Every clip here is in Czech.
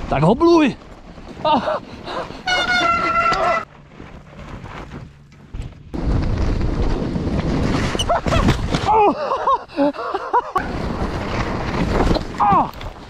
Tak hobluj! Ah. Ah.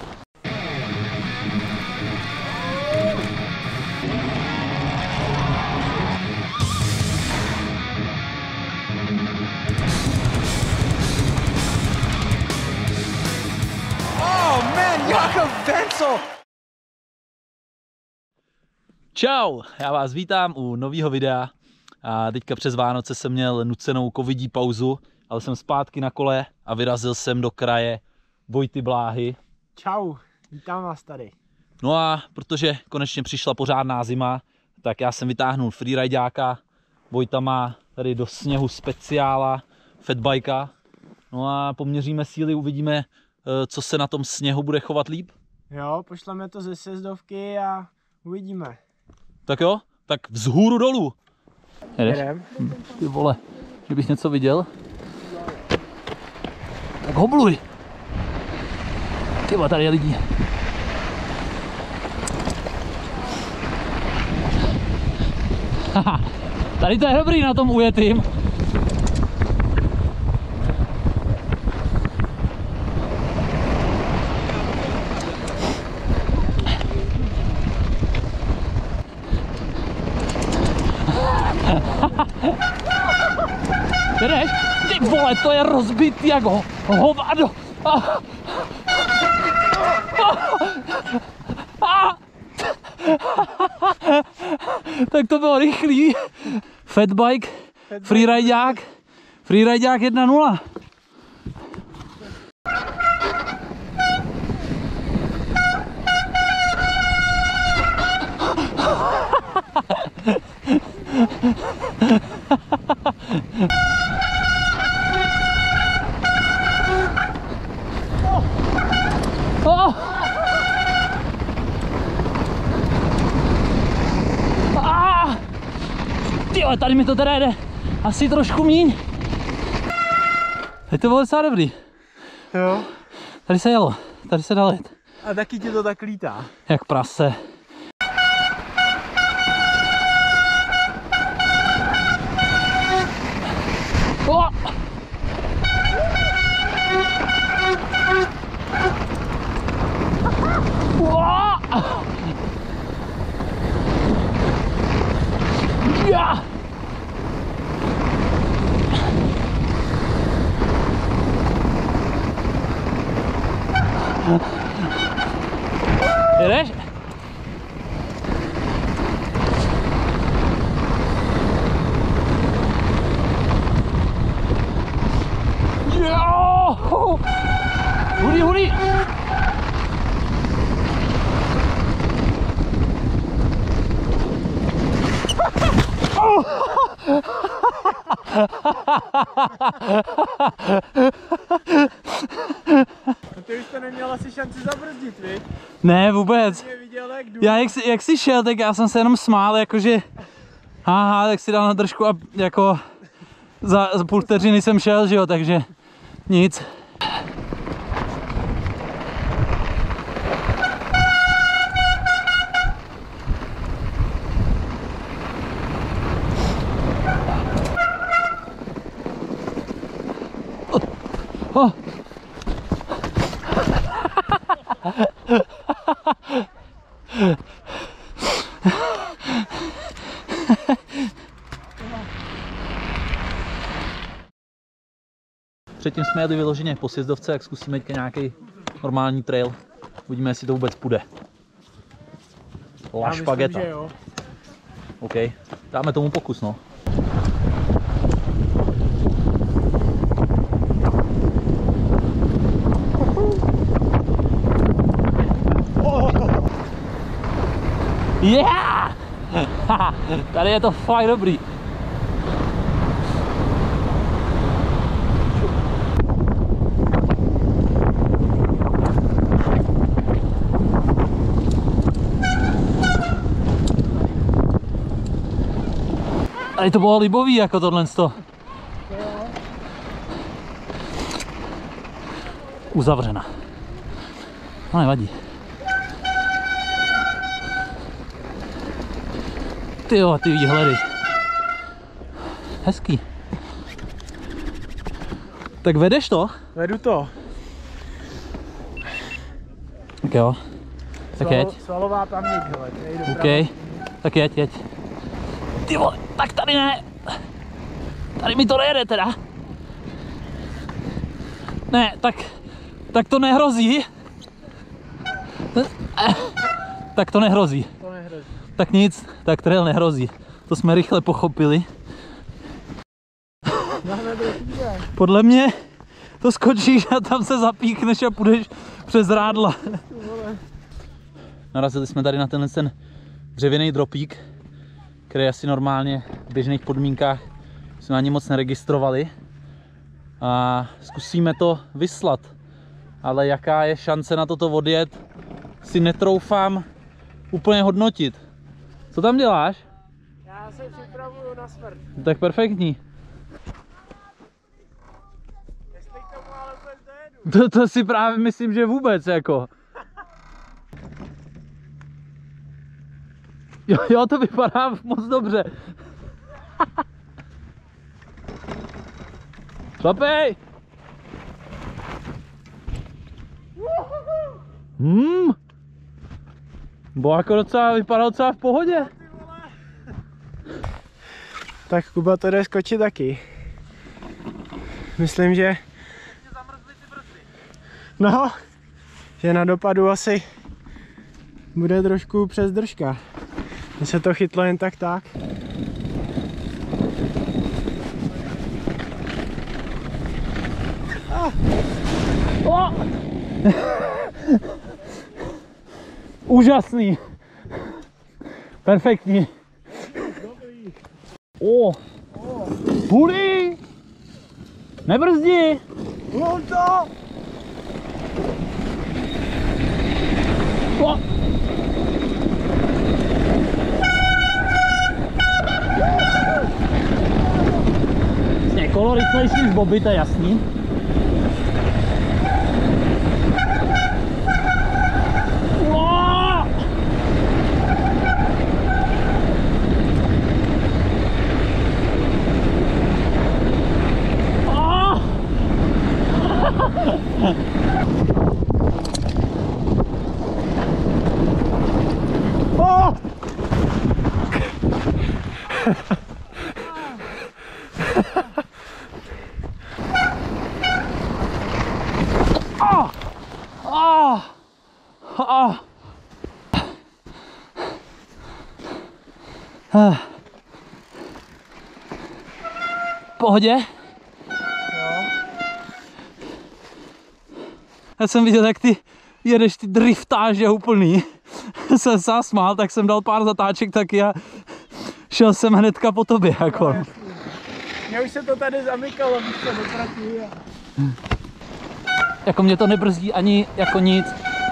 Oh man, Jakob Wenzel! Čau, já vás vítám u nového videa. A teďka přes Vánoce jsem měl nucenou covidí pauzu, ale jsem zpátky na kole a vyrazil jsem do kraje Vojty Bláhy. Čau, vítám vás tady. No a protože konečně přišla pořádná zima, tak já jsem vytáhnul freerideáka. Vojta má tady do sněhu speciála, fatbikea. No a poměříme síly, uvidíme, co se na tom sněhu bude chovat líp. Jo, pošleme to ze sjezdovky a uvidíme. Tak jo, tak vzhůru dolů. Jedeš? Jedem. Ty vole, že bych něco viděl. Tak hobluj. Ty vole, tady je lidí. Haha, tady to je dobrý na tom ujetým. Jdeš? Ty vole, to je rozbitý jak hovado. Tak to bylo rychlý. Fatbike, freerideák 1.0. Oh. Ah. Tyjo, tady mi to teda jde asi trošku míň. Teď to bylo docela dobrý. Jo. Tady se jelo, tady se dalo jet. A taky ti to tak lítá. Jak prase. Oh. Ja. Jedeš? Jo! Hudí! Ty už to neměl asi šanci zabrzdit, viď? Ne, vůbec. Viděl, jak jdu. Jak jsi šel, tak já jsem se jenom smál, jakože haha, tak si dal na držku a jako za půl vteřiny jsem šel, že jo, takže nic. Oh. Předtím jsme jeli vyloženě po sjezdovce, jak zkusíme teďka nějaký normální trail. Uvidíme, jestli to vůbec půjde. La špageta. OK, dáme tomu pokus, no. Yeah! Tady je to fakt dobrý. Tady to bylo libový jako tohle. Uzavřena. No nevadí. Tyjo, ty výhledy. Hezký. Tak vedeš to? Vedu to. Tak jo. Tak jeď. Svalová paměť, hele. OK. Tak jeď. Ty vole, tak tady ne. Tady mi to nejede teda. Ne, tak to nehrozí. Tak to nehrozí. To nehrozí. Tak nic, tak trail nehrozí. To jsme rychle pochopili. Podle mě to skočíš a tam se zapíchneš a půjdeš přes rádla. Narazili jsme tady na ten dřevěný dropík, který asi normálně v běžných podmínkách jsme ani moc neregistrovali. A zkusíme to vyslat. Ale jaká je šance na toto odjet, si netroufám úplně hodnotit. Co tam děláš? Já se připravuju na smrt. Tak perfektní. Jestli k tomu ale vůbec dojedu. To si právě myslím, že vůbec jako. Jo, to vypadá moc dobře. Šlapej! Bo jako vypadá docela v pohodě. Tak Kuba to jde skočit taky. Myslím, že... No, že na dopadu asi bude trošku přes držka. Mně se to chytlo jen tak. O! Úžasný. Perfektní. O! Půlí! Nebrzdi! Lunto! O! Kolo rychlejší než Bobby, to je jasný. Pohodě? Jo. Já jsem viděl, jak ty jedeš ty driftáže úplný. Jsem se zasmál, tak jsem dal pár zatáček taky a šel jsem hnedka po tobě. Jako. No, mě už se to tady zamykalo, když se dopratí. Jako mě to nebrzdí ani jako nic.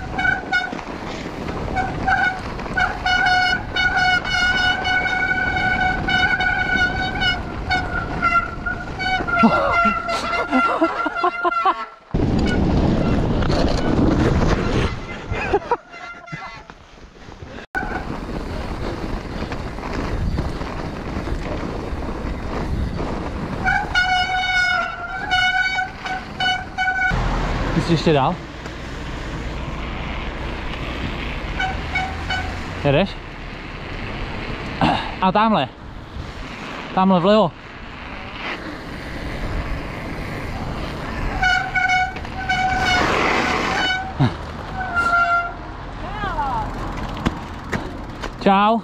Jsi ještě dál? Jedeš? A tamhle. Tamhle vlevo. Čau.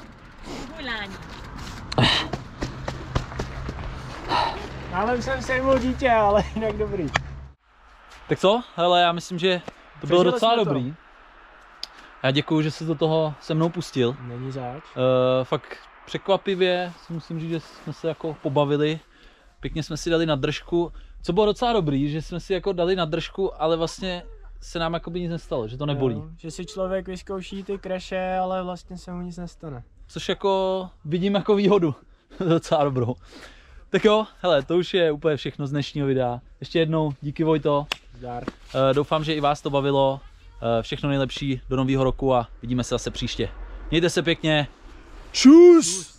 Ale jsem sejmul dítě, ale jinak dobrý. Tak co? Hele, já myslím, že to bylo docela dobrý. Já děkuju, že jsi do toho se mnou pustil. Není zač. Fakt překvapivě si musím říct, že jsme se jako pobavili. Pěkně jsme si dali na držku. Co bylo docela dobrý, že jsme si jako dali na držku, ale vlastně se nám jako by nic nestalo, že to nebolí. Jo, že si člověk vyzkouší ty kreše, ale vlastně se mu nic nestane. Což jako vidím jako výhodu. Docela dobrou. Tak jo, hele, to už je úplně všechno z dnešního videa. Ještě jednou díky Vojto. Zdar. Doufám, že i vás to bavilo. Všechno nejlepší do nového roku a vidíme se zase příště. Mějte se pěkně. Čus!